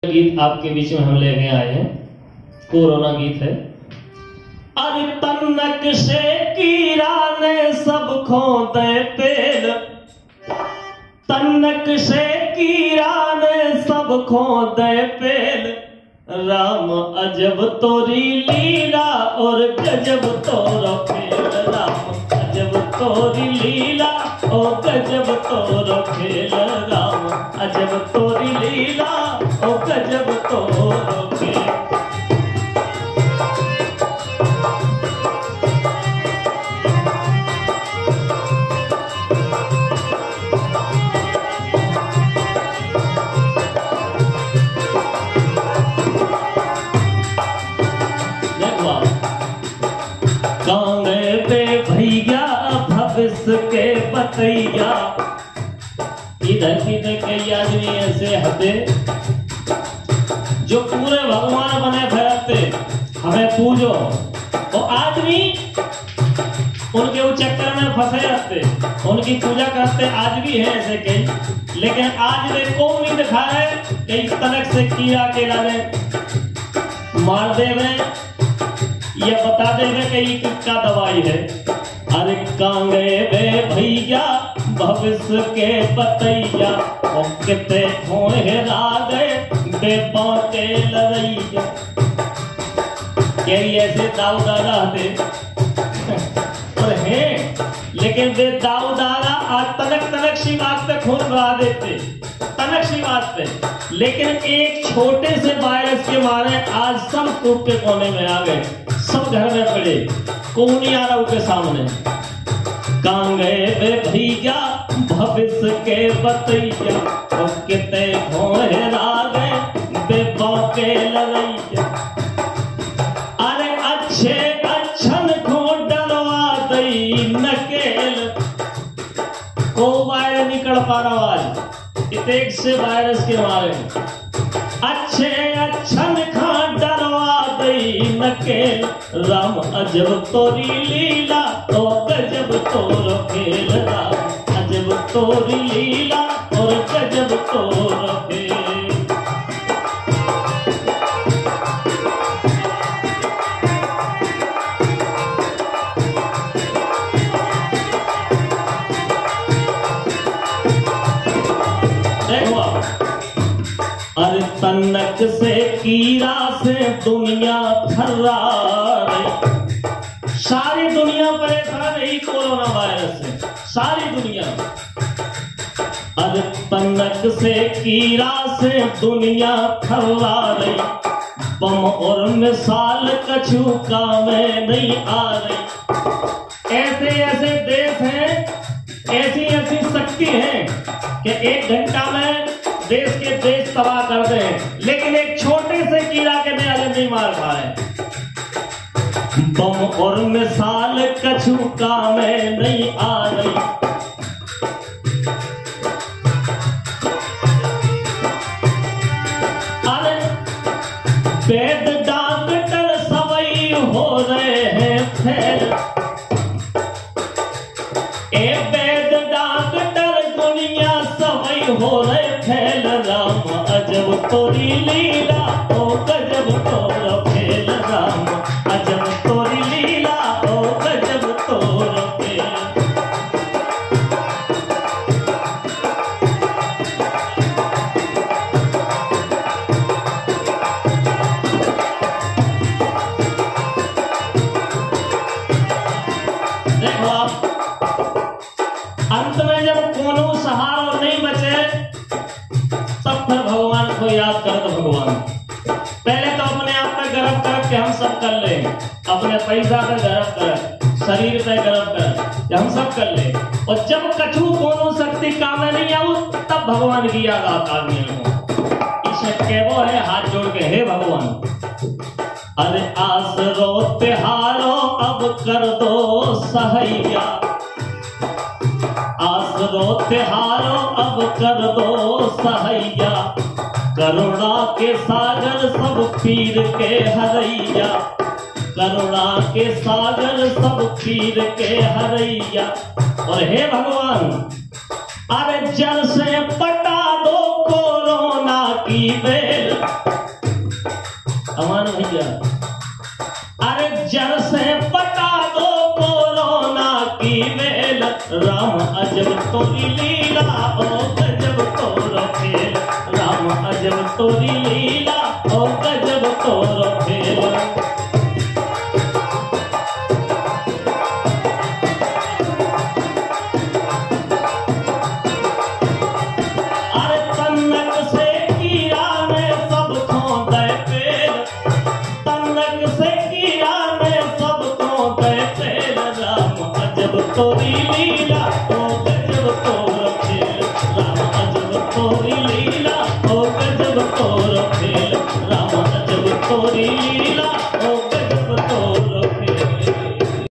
गीत आपके बीच में हम लेके आए हैं, कोरोना गीत है। अरे तनक से कीड़ा ने सब खो दे तेल, तनक से कीड़ा ने सब खो दे पेल, राम अजब तोरी लीला और गजब तोरो खेल, राम अजब तोरी लीला और गजब तोरो खेल, राम अजब तोरी लीला और गजब तोरो खेल। गाँव पे भैया भविष्य के बतैया, इधर किधर कई आदमी ऐसे हते जो पूरे भगवान बने फिरते, हमें पूजो, तो आदमी उनके वो चक्कर में फंसे रहते, उनकी पूजा करते। आज भी है ऐसे कई, लेकिन आज वे कौन नहीं दिखा रहे, कई तनक से कीड़ा के लाने मार देवे, ये बता देवे कि किसका दवाई है। अरे कांगे वे भैया भविष्य के बतैया, और कितने हेरा गए बेबा के लड़ैया। कई ऐसे दाऊदारा थे और हैं, लेकिन वे दाऊदारा आज तनक तनक सी बात पे खून बहा देते, तनक सी बात पे, लेकिन एक छोटे से वायरस के मारे आज सब कूप के कोने में आ गए, सब घर में पड़े, कौन नहीं आ रहा उनके सामने। कांगे वे भैया भविष्य के बतैया, और कितने हेरा गए बेबा के लड़ैया। अरे अच्छे अच्छन को डरवा दई नकेल, को वायरस निकल पा रहा आज इतेक से वायरस के मारे। अच्छे अच्छन खा डरवा दई नकेल, राम अजब तोरी लीला और गजब तोरो खेल, राम अजब तोरी लीला और गजब तोरो खेल। अरे तनक से कीड़ा से दुनिया थर्रा रही, सारी दुनिया परेशान रही कोरोना वायरस से, सारी दुनिया। अरे तनक से कीड़ा से दुनिया थर्रा रही, बम और मिसाल कछु काम नहीं आ रही। ऐसे ऐसे देश हैं, ऐसी ऐसी शक्ति है कि एक घंटा में देश के देश तबाह कर दे, लेकिन एक छोटे से कीड़ा के नहीं मार पाए। बम और मिसाल कछु काम नहीं आ रही। अरे वेद डॉक्टर सवई हो रहे हैं फैल, वेद डॉक्टर दुनिया सवई हो रहे फैल, राम अजब तोरी लीला ओ गजब तोरो खेल, राम अजब तोरी लीला ओ गजब तोरो खेल। देखो आप, अंत में जब कोनो सहारा नहीं बचे, तब फिर भगवान को याद कर। तो भगवान पहले तो अपने आप पे गर्व कर के हम सब कर ले, अपने पैसा पे गर्व कर, शरीर पे गर्व कर, हम सब कर ले, और जब कछु कोनो शक्ति काम नहीं आऊ, तब भगवान की याद आता आदमी को। इसे कहवो है हाथ जोड़ के, हे भगवान अरे आसरो तिहारो अब कर दो सहैया, आसरो तिहारो अब कर दो सहैया, करुणा के सागर सब पीर के हरैया, करुणा के सागर सब पीर के हरैया। और हे भगवान अरे जल से पटा दो कोरोना की बेल, अमान भैया अरे जड़ से पटा दो कोरोना की वेल राम अजब तोरी लीला ओ गजब तोर खेल राम अजब तोरी लीला ओ गजब तोर खेल। अरे तन्नक से कीड़ा ने सब खो दे पेल तन्नक से कीड़ा ने सब खो दे पेल राम अजब तोरी लीला ओ गजब तोर